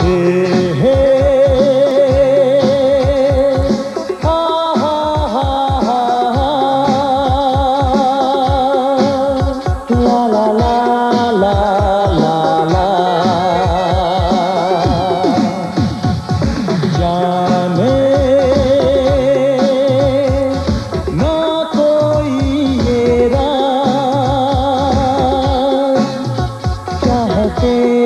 हे हा हा हा हा ला ला ला ला ला ला जाने ना कोई ये राज चाहते